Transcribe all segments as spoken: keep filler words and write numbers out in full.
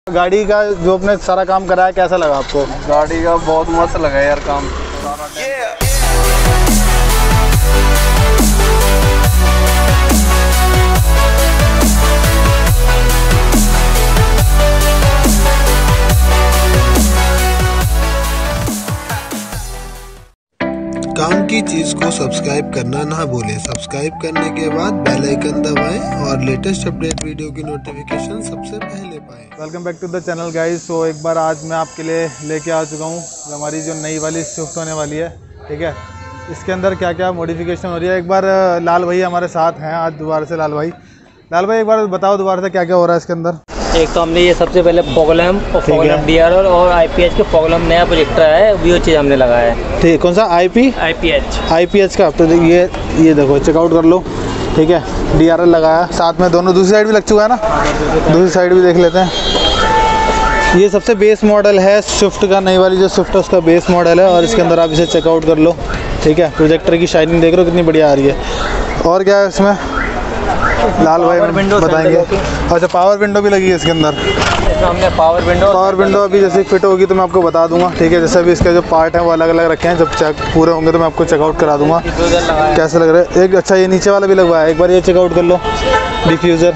गाड़ी का जो अपने सारा काम करा है कैसा लगा आपको? गाड़ी का बहुत मस्त लगा यार काम। काम की चीज को सब्सक्राइब करना ना भूलें। सब्सक्राइब करने के बाद बेल आइकन दबाएं और लेटेस्ट अपडेट वीडियो की नोटिफिकेशन सबसे पहले पाएं। Welcome back to the channel guys. So एक बार आज मैं आपके लिए लेके आ चुका हूँ हमारी जो नई वाली स्विफ्ट होने वाली है, ठीक है। इसके अंदर क्या क्या मॉडिफिकेशन हो रही है, एक बार लाल भाई हमारे साथ हैं आज दोबारा से। लाल भाई लाल भाई एक बार बताओ दोबारा से क्या क्या हो रहा है इसके अंदर। एक तो हमने ये सबसे पहले फॉग लैंप और fog lamp D R L और आई पी एच के फॉग लैंप नया प्रोजेक्टर है, वो चीज़ हमने लगाया है। ठीक, कौन सा? I P I P H I P H का। तो ये ये देखो चेकआउट कर लो, ठीक है। डी आर एल लगाया साथ में, दोनों दूसरी साइड भी लग चुका है ना, दूसरी साइड भी देख लेते हैं। ये सबसे बेस मॉडल है स्विफ्ट का, नई वाली जो स्विफ्ट है उसका बेस मॉडल है। और इसके अंदर आप इसे चेकआउट कर लो, ठीक है। प्रोजेक्टर की शाइनिंग देख रहे हो कितनी बढ़िया आ रही है। और क्या है इसमें लाल भाई बताएंगे। अच्छा, पावर विंडो भी लगी है इसके अंदर। इसमें हमने पावर विंडो पावर विंडो अभी जैसे फिट होगी तो मैं आपको बता दूंगा, ठीक है। जैसे अभी इसके जो पार्ट हैं वो अलग अलग रखे हैं, जब चेक पूरे होंगे तो मैं आपको चेकआउट करा दूंगा कैसे लग रहा है। एक अच्छा ये नीचे वाला भी लगवाया है, एक बार ये चेकआउट कर लो। डिफ्यूज़र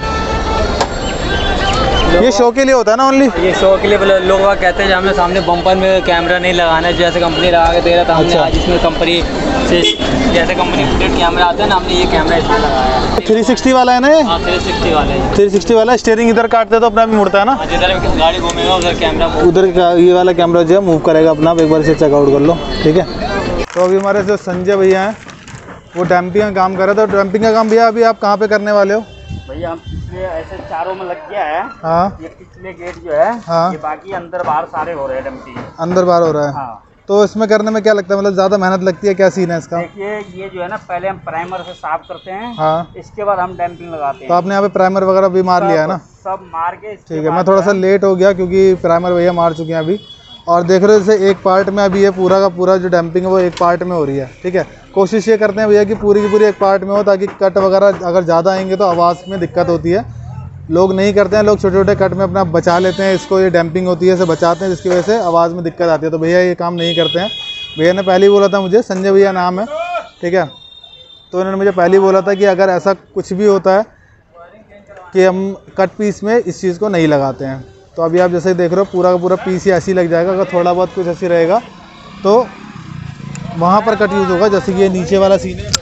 ये शो के लिए होता है ना ओनली? ये शो के लिए लोग कहते हैं हमें सामने बम्पर में कैमरा नहीं लगाना है, जैसे कंपनी लगा के दे रहा था। हमने आज इसमें कंपनी से जैसे कंपनी फिटेड कैमरा आते हैं ना, हमने ये कैमरा इसमें लगाया है। थ्री सिक्सटी वाला है ना ये? हाँ, थ्री सिक्सटी वाला है। थ्री सिक्सटी वाला स्टीयरिंग इधर काटते तो अपना भी मुड़ता है ना, जिधर गाड़ी घूमेगा उधर कैमरा उधर का ये वाला कैमरा जो है मूव करेगा अपना। एक बार इसे चेकआउट कर लो, ठीक है। तो अभी हमारे जो संजय भैया हैं वो डैम्पिंग का काम कर रहे थे। तो डैम्पिंग का काम भैया अभी आप कहाँ पे करने वाले हो? भैया हम पिछले ऐसे चारों में लग गया है। हाँ, ये पिछले गेट जो है, हाँ, ये बाकी अंदर बाहर सारे हो रहे हैं डंपिंग। अंदर बाहर हो रहा है। हाँ। तो इसमें करने में क्या लगता है, मतलब ज़्यादा मेहनत लगती है, क्या सीन है इसका? देखिए ये जो है ना, पहले हम प्राइमर से साफ करते हैं। हाँ। इसके बाद हम डंपिंग लगाते हैं। तो आपने यहाँ पे प्राइमर वगैरह भी मार लिया है ना? सब मार के। ठीक है, मैं थोड़ा सा लेट हो गया क्योंकि प्राइमर भैया मार चुके हैं अभी। और देख रहे हो जैसे एक पार्ट में अभी ये पूरा का पूरा जो डैम्पिंग है वो एक पार्ट में हो रही है, ठीक है। कोशिश ये करते हैं भैया कि पूरी की पूरी एक पार्ट में हो, ताकि कट वगैरह अगर ज़्यादा आएंगे तो आवाज़ में दिक्कत होती है। लोग नहीं करते हैं, लोग छोटे छोटे कट में अपना बचा लेते हैं इसको, ये डैम्पिंग होती है इसे बचाते हैं, जिसकी वजह से आवाज़ में दिक्कत आती है। तो भैया ये काम नहीं करते हैं। भैया ने पहले ही बोला था मुझे, संजय भैया नाम है, ठीक है। तो उन्होंने मुझे पहले ही बोला था कि अगर ऐसा कुछ भी होता है कि हम कट पीस में इस चीज़ को नहीं लगाते हैं। तो अभी आप जैसे देख रहे हो पूरा का पूरा पीस ही ऐसे ही लग जाएगा। अगर थोड़ा बहुत कुछ ऐसी रहेगा तो वहाँ पर कट यूज़ होगा, जैसे कि ये नीचे वाला सीन है,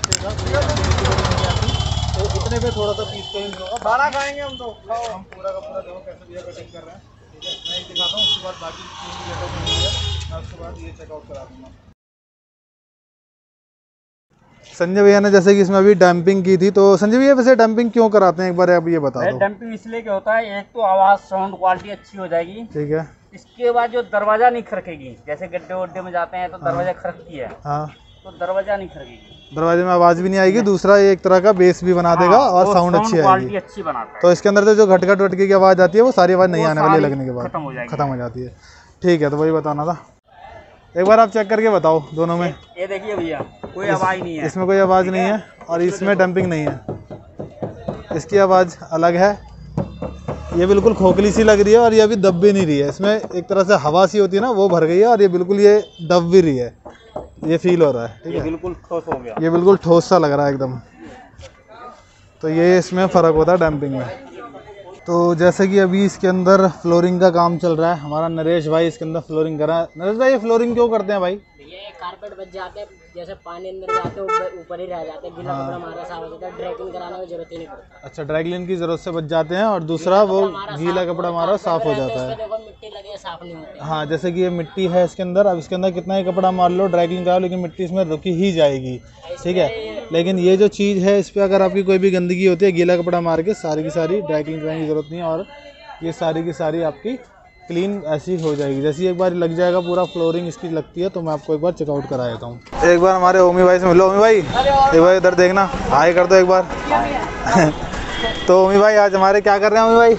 तो इतने पे थोड़ा सा पीस का यूज़ होगा। बारह खाएंगे हम तो, हम पूरा का पूरा देखो कैसे भैया कटिंग कर रहे हैं, ठीक है। मैं एक दिखाता हूँ, उसके बाद बाकी मैं उसके बाद ये चेकआउट करा दूँगा। संजय भैया ने जैसे कि इसमें अभी डैम्पिंग की थी, तो संजय भैया वैसे डैम्पिंग क्यों कराते हैं एक बार आप ये बता दो। डंपिंग इसलिए क्या होता है, एक तो आवाज़ साउंड क्वालिटी अच्छी हो जाएगी, ठीक है। इसके बाद जो दरवाजा नहीं खड़केगी, जैसे गड्ढे वड्ढे में जाते हैं तो दरवाजा खड़कती है। हाँ, तो दरवाजा नहीं खड़केगी, दरवाजे में आवाज़ भी नहीं आएगी। दूसरा ये एक तरह का बेस भी बना देगा। हाँ, और साउंड अच्छी आएगी, अच्छी बनाता है। तो इसके अंदर से जो घटघट वटके की आवाज़ आती है वो सारी आवाज़ नहीं आने वाली, लगने के बाद खत्म हो जाएगी, खत्म हो जाती है। ठीक है, तो वही बताना था। एक बार आप चेक करके बताओ दोनों में। ये देखिए भैया, कोई आवाज़ नहीं है, इसमें कोई आवाज़ नहीं है और इसमें डंपिंग नहीं है। इसकी आवाज़ अलग है, ये बिल्कुल खोखली सी लग रही है और ये अभी दब भी नहीं रही है। इसमें एक तरह से हवा सी होती है ना, वो भर गई है और ये बिल्कुल ये दब भी रही है, ये फील हो रहा है, ठीक है। बिल्कुल ठोस हो गया, ये बिल्कुल ठोस सा लग रहा है एकदम। तो ये इसमें फ़र्क होता है डैम्पिंग में। तो जैसे कि अभी इसके अंदर फ्लोरिंग का काम चल रहा है, हमारा नरेश भाई इसके अंदर फ्लोरिंग कर रहा है। नरेश भाई ये फ्लोरिंग क्यों करते हैं भाई? ये कारपेट बच जाते हैं, जैसे पानी अंदर जाते हैं ऊपर ही रह जाते हैं, गीला कपड़ा हमारा साफ हो जाता है, ड्रैगिंग कराने की जरूरत ही नहीं पड़ती। अच्छा, ड्रैगलिन की जरूरत से बच जाते हैं और दूसरा वो गीला कपड़ा हमारा साफ हो जाता है। देखो मिट्टी लगे साफ नहीं होती। हाँ, जैसे कि ये मिट्टी है इसके अंदर, अब इसके अंदर कितना ही कपड़ा मार लो, ड्रैगलिंग करा लो, लेकिन मिट्टी इसमें रुकी ही जाएगी, ठीक है। लेकिन ये जो चीज़ है इस पर अगर आपकी कोई भी गंदगी होती है, गीला कपड़ा मार के सारी की सारी ड्रैगलिंग कराने की जरूरत नहीं है और ये सारी की सारी आपकी क्लीन ऐसी हो जाएगी। जैसे एक बार लग जाएगा पूरा फ्लोरिंग इसकी लगती है, तो मैं आपको एक बार चेकआउट करा देता हूँ। एक बार हमारे ओमी भाई से मिलो। ओमी भाई एक बार इधर देखना, हाय कर दो एक बार। तो ओमी भाई आज हमारे क्या कर रहे हैं? ओमी भाई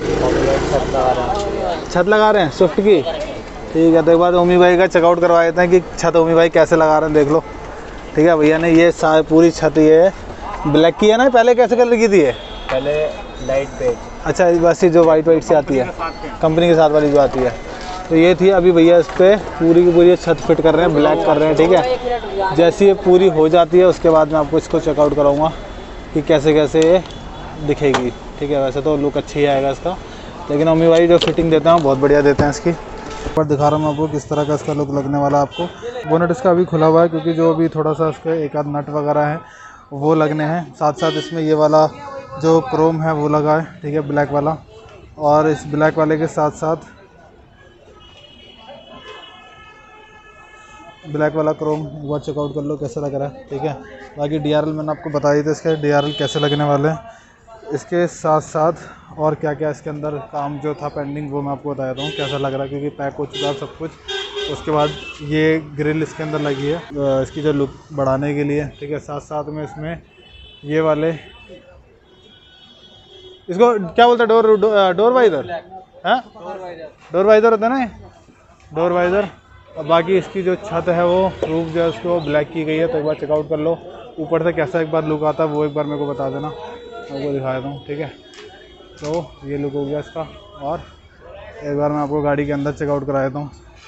छत लगा रहे हैं स्विफ्ट की, ठीक है। तो एक बार ओमी भाई का चेकआउट करवा देते हैं कि छत ओमी भाई कैसे लगा रहे हैं, देख लो, ठीक है। भैया ने ये सारी पूरी छत ये ब्लैक की है ना, पहले कैसे कलर की थी? ये पहले लाइट बेज अच्छा बस ये जो वाइट वाइट सी आती है कंपनी के साथ वाली जो आती है, तो ये थी। अभी भैया इस पर पूरी की पूरी छत फिट कर रहे हैं, ब्लैक कर रहे हैं, ठीक है। जैसी ये पूरी हो जाती है उसके बाद मैं आपको इसको चेकआउट कराऊंगा कि कैसे कैसे ये दिखेगी, ठीक है। वैसे तो लुक अच्छी आएगा इसका, लेकिन अम्मी भाई जो फिटिंग देते हैं बहुत बढ़िया देते हैं इसकी। पर दिखा रहा हूँ मैं आपको किस तरह का इसका लुक लगने वाला है आपको। बोनट इसका अभी खुला हुआ है क्योंकि जो अभी थोड़ा सा इसके एक आध नट वगैरह है वो लगने हैं। साथ साथ इसमें ये वाला जो क्रोम है वो लगा है, ठीक है, ब्लैक वाला। और इस ब्लैक वाले के साथ साथ ब्लैक वाला क्रोम एक बार चेकआउट कर लो कैसा लग रहा है, ठीक है। बाकी डी आर एल मैंने आपको बताई थी इसके डी आर एल कैसे लगने वाले हैं। इसके साथ साथ और क्या क्या इसके अंदर काम जो था पेंडिंग वो मैं आपको बता देता हूँ कैसा लग रहा है, क्योंकि पैक हो चुका है सब कुछ। उसके बाद ये ग्रिल इसके अंदर लगी है इसकी जो लुक बढ़ाने के लिए, ठीक है। साथ साथ में इसमें ये वाले इसको क्या बोलते हैं, डोर डो, डोर वाइजर है, डोर वाइजर होता है ना, डोर वाइजर। और बाकी इसकी जो छत है वो रूफ जो है उसको ब्लैक की गई है, तो एक बार चेकआउट कर लो ऊपर से कैसा एक बार लुक आता है वो एक बार मेरे को बता देना, मैं आपको दिखा देता हूँ, ठीक है। तो ये लुक हो गया इसका। और एक बार मैं आपको गाड़ी के अंदर चेकआउट करा देता हूँ।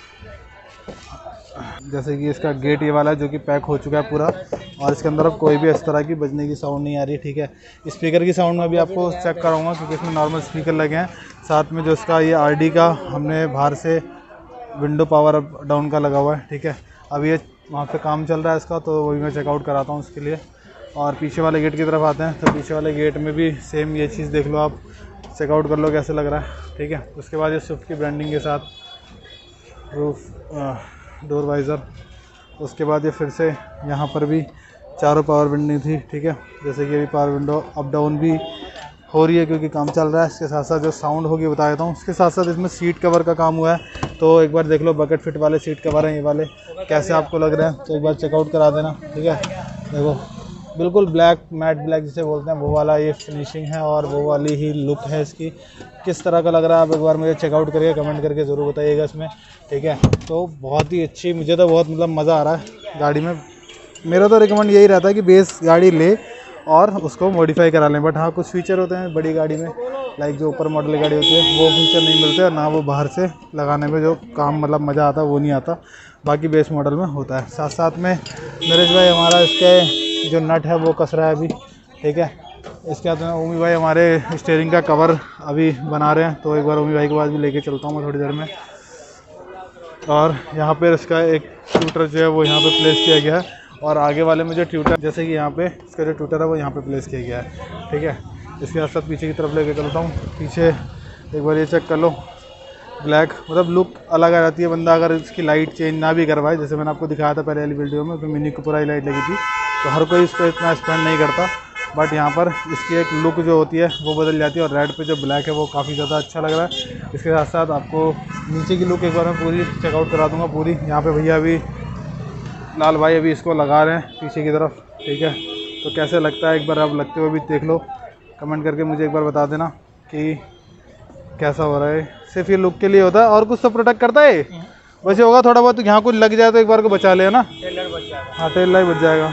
जैसे कि इसका गेट ये वाला है जो कि पैक हो चुका है पूरा, और इसके अंदर अब कोई भी इस तरह की बजने की साउंड नहीं आ रही, ठीक है। स्पीकर की साउंड में भी आपको चेक कराऊंगा क्योंकि इसमें नॉर्मल स्पीकर लगे हैं। साथ में जो इसका ये आर डी का हमने बाहर से विंडो पावर अप डाउन का लगा हुआ है, ठीक है। अब ये वहाँ पे काम चल रहा है इसका, तो वही मैं चेकआउट कराता हूँ उसके लिए। और पीछे वाले गेट की तरफ आते हैं, तो पीछे वाले गेट में भी सेम ये चीज़ देख लो आप, चेकआउट कर लो कैसे लग रहा है, ठीक है। उसके बाद ये स्विफ्ट की ब्रांडिंग के साथ रूफ डोर वाइज़र। उसके बाद ये फिर से यहाँ पर भी चारों पावर विंडो थी, ठीक है। जैसे कि अभी पावर विंडो अप डाउन भी हो रही है क्योंकि काम चल रहा है। इसके साथ साथ जो साउंड होगी बता देता हूँ। उसके साथ साथ इसमें सीट कवर का काम हुआ है, तो एक बार देख लो बकेट फिट वाले सीट कवर हैं ये वाले, कैसे आपको लग रहे हैं, तो एक बार चेकआउट करा देना, ठीक है। देखो बिल्कुल ब्लैक मैट ब्लैक जिसे बोलते हैं वो वाला ये फिनिशिंग है और वो वाली ही लुक है इसकी। किस तरह का लग रहा है आप एक बार मुझे चेकआउट करके कमेंट करके ज़रूर बताइएगा इसमें, ठीक है। तो बहुत ही अच्छी, मुझे तो बहुत मतलब मज़ा आ रहा है गाड़ी में। मेरा तो रिकमेंड यही रहता है कि बेस गाड़ी ले और उसको मॉडिफाई करा लें। बट हाँ कुछ फीचर होते हैं बड़ी गाड़ी में, लाइक जो ऊपर मॉडल गाड़ी होती है वो फीचर नहीं मिलते, और ना वो बाहर से लगाने में जो काम मतलब मज़ा आता वो नहीं आता, बाकी बेस मॉडल में होता है। साथ साथ में नरेश भाई हमारा इसके जो नट है वो कस रहा है अभी, ठीक है। इसके बाद ओमी भाई हमारे स्टीयरिंग का कवर अभी बना रहे हैं, तो एक बार ओमी भाई के पास भी लेके चलता हूँ मैं थोड़ी देर में। और यहाँ पर इसका एक ट्यूटर जो है वो यहाँ पर प्लेस किया गया है, और आगे वाले में जो ट्यूटर जैसे कि यहाँ पे इसका जो ट्यूटर है वो यहाँ पे प्लेस किया गया है, ठीक है। इसके साथ साथ पीछे की तरफ लेके चलता हूँ। पीछे एक बार ये चेक कर लो, ब्लैक मतलब लुक अलग आ जाती है। बंदा अगर इसकी लाइट चेंज ना भी करवाए, जैसे मैंने आपको दिखाया था पहले वाली वीडियो में, तो मिनी कूपर लाइट लगी थी, तो हर कोई इस पर इतना स्पेंड नहीं करता। बट यहाँ पर इसकी एक लुक जो होती है वो बदल जाती है, और रेड पे जो ब्लैक है वो काफ़ी ज़्यादा अच्छा लग रहा है। इसके साथ साथ आपको नीचे की लुक एक बार मैं पूरी चेकआउट करा दूँगा पूरी। यहाँ पर भैया अभी लाल भाई अभी इसको लगा रहे हैं पीछे की तरफ, ठीक है। तो कैसे लगता है एक बार आप लगते हुए भी देख लो, कमेंट करके मुझे एक बार बता देना कि कैसा हो रहा है। सिर्फ ये लुक के लिए होता है और कुछ तो प्रोटेक्ट करता है वैसे होगा थोड़ा बहुत, तो यहाँ कुछ लग जाए तो एक बार को बचा ले ना, हाँ टेल लाइट बच जाएगा।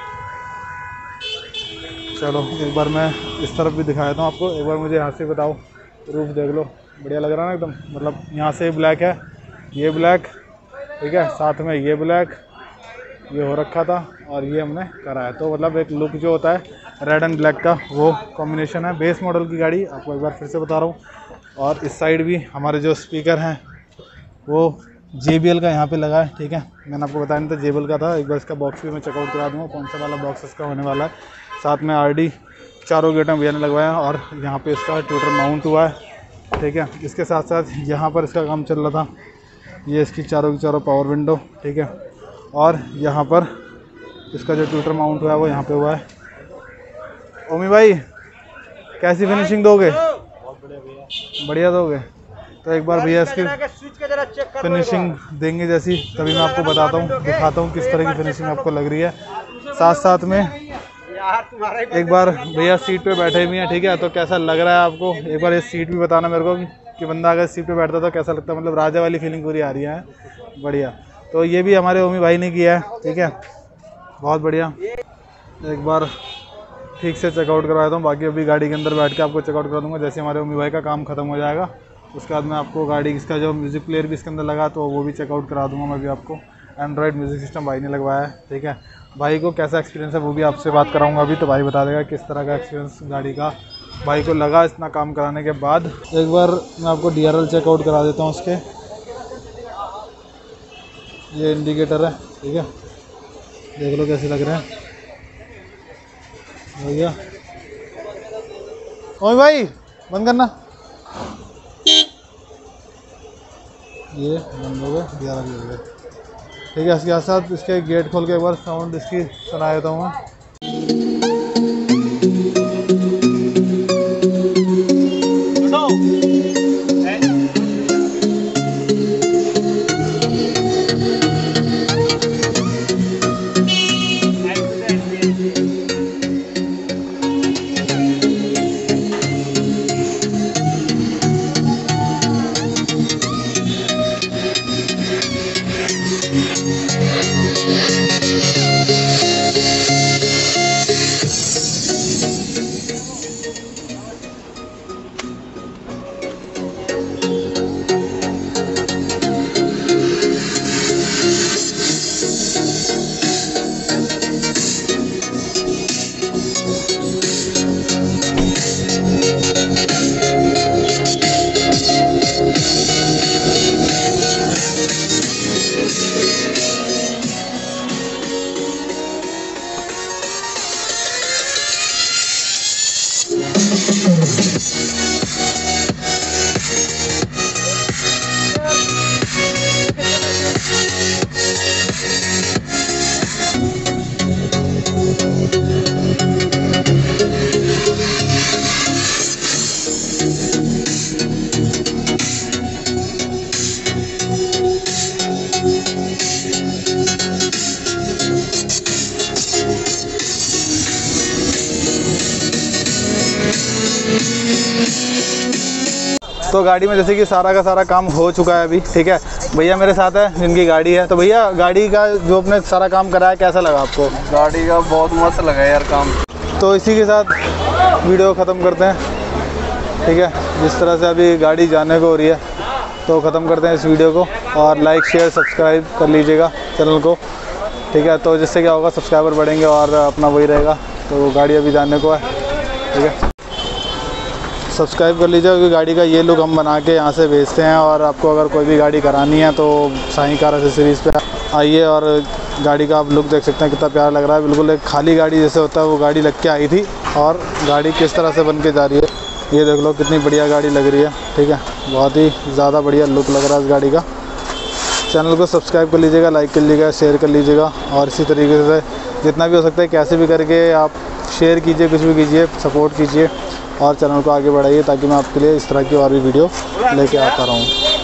चलो एक बार मैं इस तरफ भी दिखा देता हूँ आपको, एक बार मुझे यहाँ से बताओ, रूफ देख लो बढ़िया लग रहा है ना एकदम। मतलब यहाँ से ब्लैक है, ये ब्लैक, ठीक है, साथ में ये ब्लैक ये हो रखा था और ये हमने करा है। तो मतलब एक लुक जो होता है रेड एंड ब्लैक का वो कॉम्बिनेशन है। बेस मॉडल की गाड़ी आपको एक बार फिर से बता रहा हूँ। और इस साइड भी हमारे जो स्पीकर हैं वो जे बी एल का यहाँ पे लगा है, ठीक है। मैंने आपको बताया नहीं था जे बी एल का था। एक बार इसका बॉक्स भी मैं चेकआउट करा दूँगा कौन सा वाला बॉक्स इसका होने वाला है। साथ में आर डी चारों गेट में भैया ने लगवाया है और यहाँ पर इसका ट्यूटर माउंट हुआ है, ठीक है। इसके साथ साथ यहाँ पर इसका काम चल रहा था, ये इसकी चारों की चारों पावर विंडो, ठीक है। और यहाँ पर इसका जो ट्यूटर माउंट हुआ है वो यहाँ पे हुआ है। ओमी भाई कैसी फिनिशिंग दोगे? बढ़िया दोगे? तो एक बार भैया इसकी फिनिशिंग देंगे जैसी, तभी मैं आपको बताता हूँ, दिखाता हूँ किस तरह की फिनिशिंग आपको लग रही है। साथ साथ में एक बार भैया सीट पे बैठे हुए हैं, ठीक है। तो कैसा लग रहा है आपको? एक बार ये सीट भी बताना मेरे को कि बंदा अगर सीट पे बैठता तो कैसा लगता है। मतलब राजा वाली फीलिंग पूरी आ रही है, बढ़िया। तो ये भी हमारे ओमी भाई ने किया है, ठीक है, बहुत बढ़िया। एक बार ठीक से चेकआउट करवा देता हूँ। बाकी अभी गाड़ी के अंदर बैठ के आपको चेकआउट करा दूँगा। जैसे हमारे उम्मी भाई का काम खत्म हो जाएगा उसके बाद मैं आपको गाड़ी इसका जो म्यूज़िक प्लेयर भी इसके अंदर लगा तो वो भी चेकआउट करा दूँगा मैं भी आपको। एंड्रॉयड म्यूज़िक सिस्टम भाई ने लगवाया है, ठीक है। भाई को कैसा एक्सपीरियंस है वो भी आपसे बात कराऊंगा अभी, तो भाई बता देगा किस तरह का एक्सपीरियंस गाड़ी का भाई को लगा इतना काम कराने के बाद। एक बार मैं आपको डी आर एल चेकआउट करा देता हूँ उसके। ये इंडिकेटर है, ठीक है, देख लो कैसे लग रहे हैं भैया। ओए भाई बंद करना, ये बंद हो गए, डी आर एल हो गए, ठीक है। इसके साथ इसके गेट खोल के एक बार साउंड इसकी सुना देता हूँ मैं। तो गाड़ी में जैसे कि सारा का सारा काम हो चुका है अभी, ठीक है। भैया मेरे साथ है जिनकी गाड़ी है। तो भैया गाड़ी का जो अपने सारा काम कराया कैसा लगा आपको? गाड़ी का बहुत मस्त लगा यार काम। तो इसी के साथ वीडियो ख़त्म करते हैं, ठीक है। जिस तरह से अभी गाड़ी जाने को हो रही है तो ख़त्म करते हैं इस वीडियो को। और लाइक शेयर सब्सक्राइब कर लीजिएगा चैनल को, ठीक है। तो जिससे क्या होगा, सब्सक्राइबर बढ़ेंगे और अपना वही रहेगा। तो गाड़ी अभी जाने को है, ठीक है। सब्सक्राइब कर लीजिए क्योंकि गाड़ी का ये लुक हम बना के यहाँ से बेचते हैं। और आपको अगर कोई भी गाड़ी करानी है तो साईं कार एसेसरीज़ पे आइए और गाड़ी का आप लुक देख सकते हैं कितना प्यारा लग रहा है। बिल्कुल एक खाली गाड़ी जैसे होता है वो गाड़ी लग के आई थी और गाड़ी किस तरह से बन के जा रही है ये देख लो, कितनी बढ़िया गाड़ी लग रही है, ठीक है। बहुत ही ज़्यादा बढ़िया लुक लग रहा है इस गाड़ी का। चैनल को सब्सक्राइब कर लीजिएगा, लाइक कर लीजिएगा, शेयर कर लीजिएगा और इसी तरीके से जितना भी हो सकता है कैसे भी करके आप शेयर कीजिए, कुछ भी कीजिए, सपोर्ट कीजिए और चैनल को आगे बढ़ाइए ताकि मैं आपके लिए इस तरह की और भी वीडियो लेके आता रहूँ।